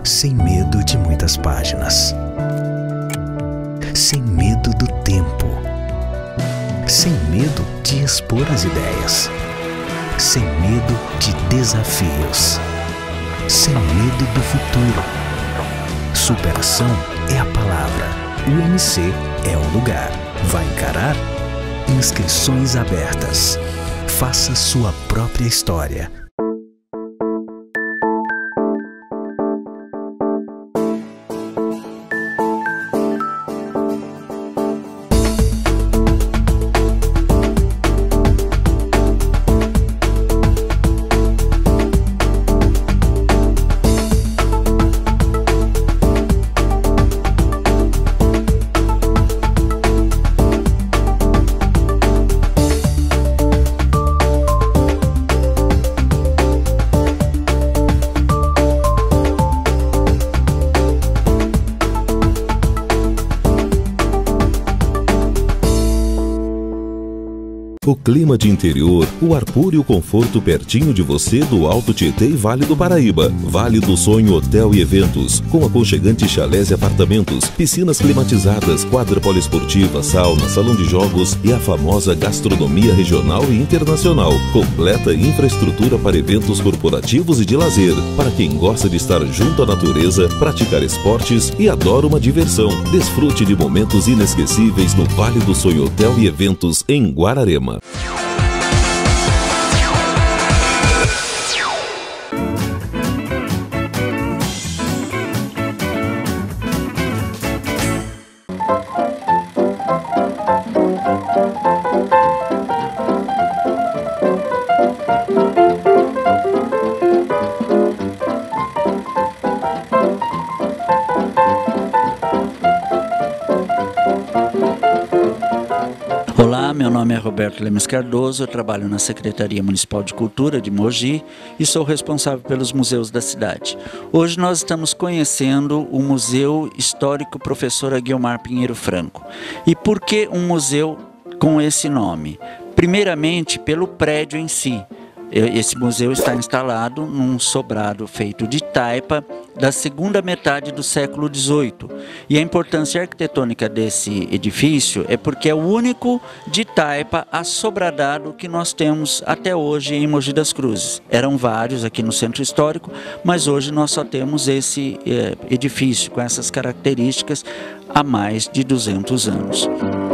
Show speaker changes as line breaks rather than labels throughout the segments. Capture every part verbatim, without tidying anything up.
sem medo de muitas páginas, sem medo do tempo, sem medo de expor as ideias, sem medo de desafios, sem medo do futuro. Superação é a palavra, o M C é o lugar. Vai encarar? Inscrições abertas. Faça sua própria história.
O clima de interior, o ar puro e o conforto pertinho de você do Alto Tietê e Vale do Paraíba. Vale do Sonho Hotel e Eventos, com aconchegantes chalés e apartamentos, piscinas climatizadas, quadra poliesportiva, sauna, salão de jogos e a famosa gastronomia regional e internacional. Completa infraestrutura para eventos corporativos e de lazer, para quem gosta de estar junto à natureza, praticar esportes e adora uma diversão. Desfrute de momentos inesquecíveis no Vale do Sonho Hotel e Eventos, em Guararema.
Olá, meu nome é Roberto Lemes Cardoso, eu trabalho na Secretaria Municipal de Cultura de Mogi e sou responsável pelos museus da cidade. Hoje nós estamos conhecendo o Museu Histórico Professor Aguiomar Pinheiro Franco. E por que um museu com esse nome? Primeiramente, pelo prédio em si. Esse museu está instalado num sobrado feito de taipa da segunda metade do século dezoito. E a importância arquitetônica desse edifício é porque é o único de taipa assobradado que nós temos até hoje em Mogi das Cruzes. Eram vários aqui no Centro Histórico, mas hoje nós só temos esse é, edifício com essas características há mais de duzentos anos.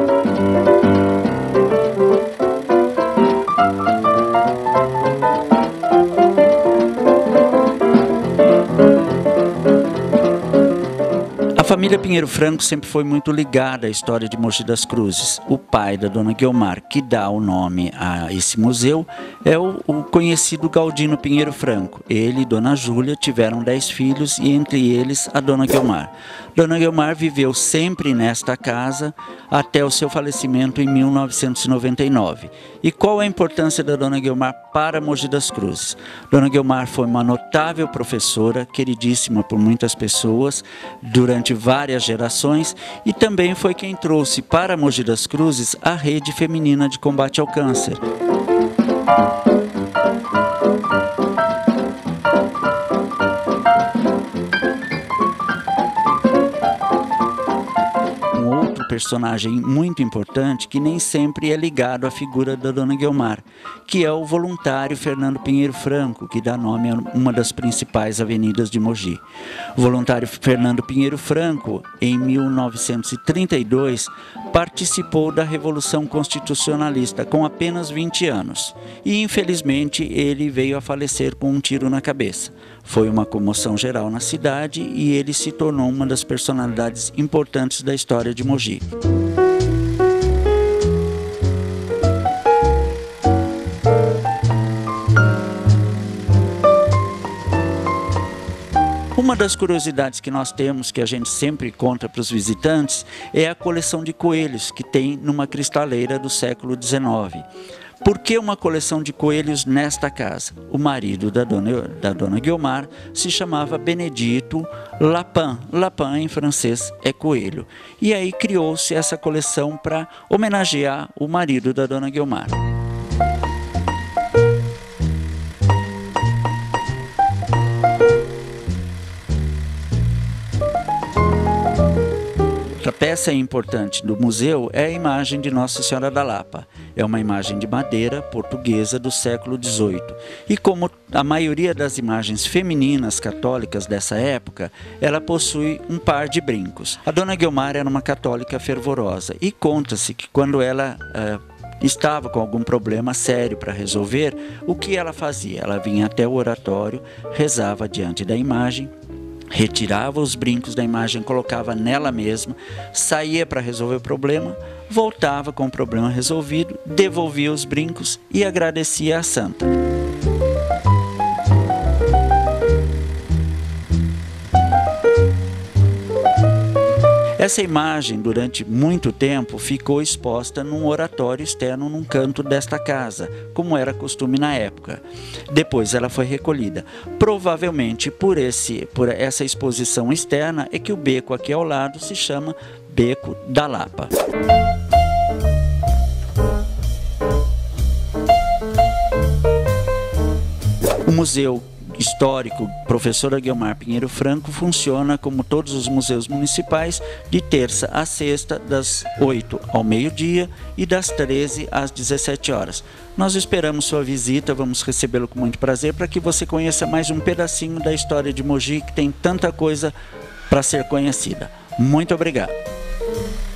A família Pinheiro Franco sempre foi muito ligada à história de Mogi das Cruzes. O pai da dona Guiomar, que dá o nome a esse museu, é o, o conhecido Galdino Pinheiro Franco. Ele e dona Júlia tiveram dez filhos e entre eles a dona Guiomar. Dona Guiomar viveu sempre nesta casa até o seu falecimento em mil novecentos e noventa e nove. E qual a importância da dona Guiomar para Mogi das Cruzes? Dona Guiomar foi uma notável professora, queridíssima por muitas pessoas, durante várias gerações, e também foi quem trouxe para Mogi das Cruzes a rede feminina de combate ao câncer. Personagem muito importante que nem sempre é ligado à figura da dona Guiomar, que é o voluntário Fernando Pinheiro Franco, que dá nome a uma das principais avenidas de Mogi. O voluntário Fernando Pinheiro Franco, em mil novecentos e trinta e dois, participou da Revolução Constitucionalista com apenas vinte anos e, infelizmente, ele veio a falecer com um tiro na cabeça. Foi uma comoção geral na cidade e ele se tornou uma das personalidades importantes da história de Mogi. Uma das curiosidades que nós temos, que a gente sempre conta para os visitantes, é a coleção de coelhos que tem numa cristaleira do século dezenove. Por que uma coleção de coelhos nesta casa? O marido da dona, da dona Guiomar se chamava Benedito Lapin. Lapin, em francês, é coelho. E aí criou-se essa coleção para homenagear o marido da dona Guiomar. Essa é importante do museu, é a imagem de Nossa Senhora da Lapa. É uma imagem de madeira portuguesa do século dezoito. E como a maioria das imagens femininas católicas dessa época, ela possui um par de brincos. A Dona Guiomar era uma católica fervorosa e conta-se que quando ela uh, estava com algum problema sério para resolver, o que ela fazia? Ela vinha até o oratório, rezava diante da imagem, retirava os brincos da imagem, colocava nela mesma, saía para resolver o problema, voltava com o problema resolvido, devolvia os brincos e agradecia à santa. Essa imagem, durante muito tempo, ficou exposta num oratório externo num canto desta casa, como era costume na época. Depois ela foi recolhida. Provavelmente por, esse, por essa exposição externa é que o beco aqui ao lado se chama Beco da Lapa. O Museu Histórico Professora Guiomar Pinheiro Franco funciona como todos os museus municipais de terça a sexta, das oito ao meio-dia e das treze às dezessete horas. Nós esperamos sua visita, vamos recebê-lo com muito prazer para que você conheça mais um pedacinho da história de Mogi, que tem tanta coisa para ser conhecida. Muito obrigado.